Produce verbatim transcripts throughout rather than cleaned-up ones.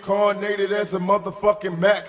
reincarnated as a motherfucking Mac.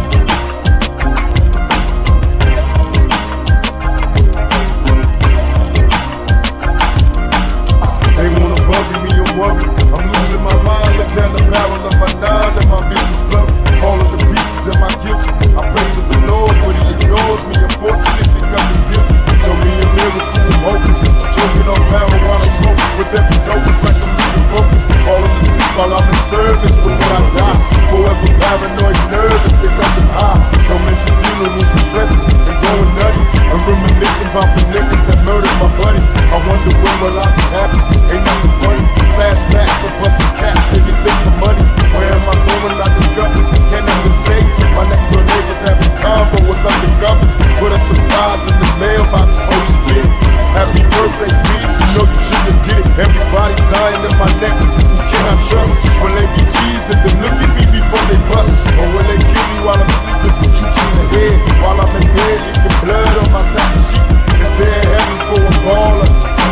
They wanna buggy me and worry. I'm losing my mind, look down the barrel of my nine and my business blood. All of the pieces in my guilt. I pray to the Lord, but he ignores me. Unfortunately, because he's guilty. Show me a miracle of hopeless. Choking on marijuana smoke with every dopest like I'm losing focus. All of the sleep while I'm in service, but when I die, forever paranoid, nervous because I'm high. Don't mention funerals and stressing and going nutty. I'm reminiscing about the niggas that murdered my buddy. I wonder when will I be happy? Ain't nothing funny. Flashbacks of busting caps, anything for money. Where am I going? I discover. Can't ever say. My next door neighbors having combo with undercovers. Put a surprise in the mailbox. Oh, she did it. Happy birthday, me. You know you shouldn't get it. Everybody's dying in my neck. You cannot trust. Will they be cheesing? Then look at me before they bust. Or will they kill me while I'm sleeping? Put you in the head. While I'm in bed, leaking blood on my satin sheets. Is there heaven for a baller?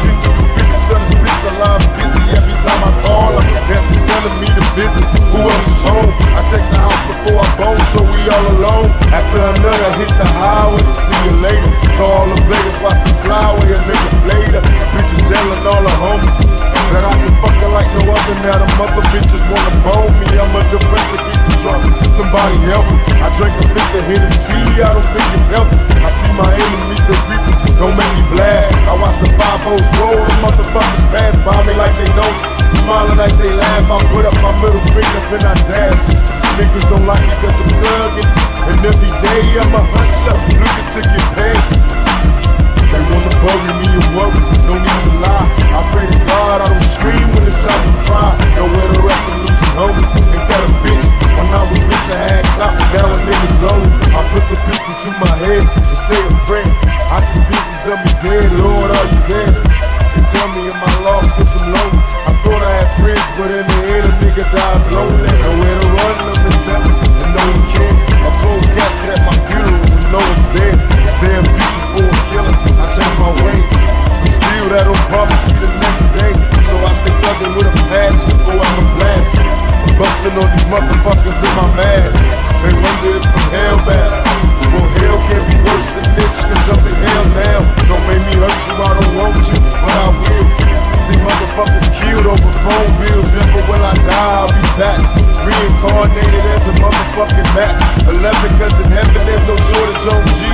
I'm busy every time I call her. Dancing telling me to visit. Who else is home? I check the house before I bone, so we all alone. After another hit the highway, see you later. So all the players watch me fly away a nigga later. Bitches telling all the homies that I can fuck her like no other. Now the mother bitches wanna bone me. I'm a depressor, get me drunk. Somebody help me. I drink a fifth of Hennessy, I don't think it's healthy. I see my enemies, they creeping. Don't make me blast. I watch the five O's roll, the motherfuckers pass by me like they know. Smiling like they laugh. I put up my middle finger and I dash. Niggas don't like me cause I'm thugging. And every day I'm a hustler, looking to get paid. They wanna bury me and worry, no need to lie. I pray to God I don't scream when it's time to cry. Nowhere to rest and losing homies. Ain't that a bitch? When I was rich I had clout, now a nigga's own. I put the pistol to my head and say a prayer. I see visions of me dead, Lord, are you there? And tell me am I lost cause I'm lonely? I thought I had friends, but in the end a nigga dies lonely. Nowhere to run, nothing to tell me, and no one cares. A cold casket at my funeral when no one's there. Is there a future for a killer? I change my way, but still that don't promise me the next day. So I stay thugging with a passion, go out and blast. I'm busting on these motherfuckers in my mask. They wonder if I'm hellbound. Well, hell can't be worse than this, cause I'm in hell now. Don't make me hurt you, I don't want you, but I will. See motherfuckers killed over phone bills. Never will I die, I'll be back. Reincarnated as a motherfucking Mac. Eleven cause in heaven there's no shortage on G.